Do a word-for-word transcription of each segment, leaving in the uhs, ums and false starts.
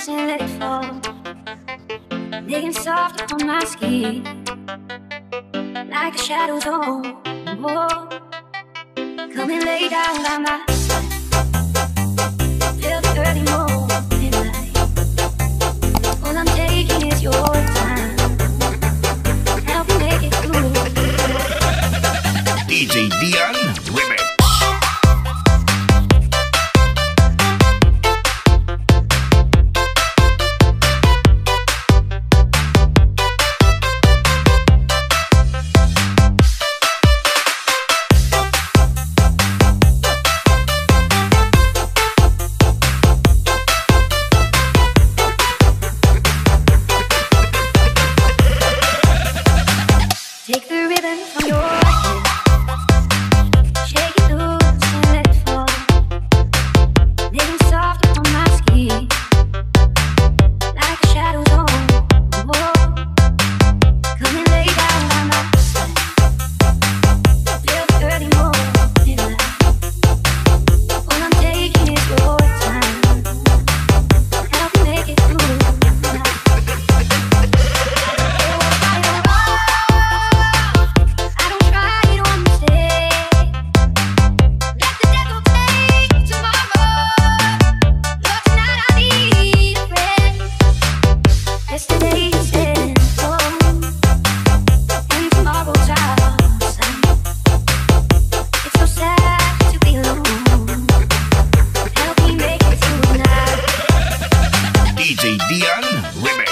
loose and let it fall. Digging soft on my skin, like the shadows on the wall. Come and lay down by my side. Feel the early morning light. All I'm taking is your time. Help me make it through. D J Dian Remix. Take the ribbon from your hair, shake it loose and let it fall. Living soft on my skin, like the shadows on the wall. Come and lay down by my side. Feel the early morning light. All I'm taking is your time. Help me make it through the night. D J Dian Remix.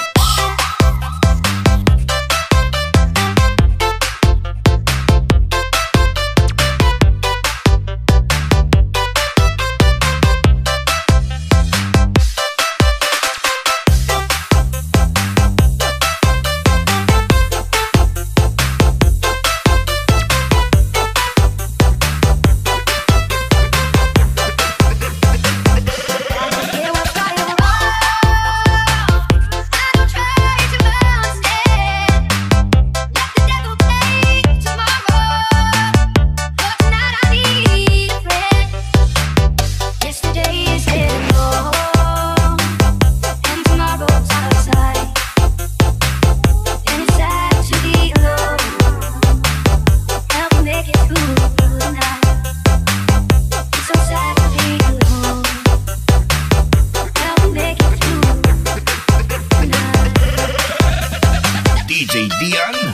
D J Dian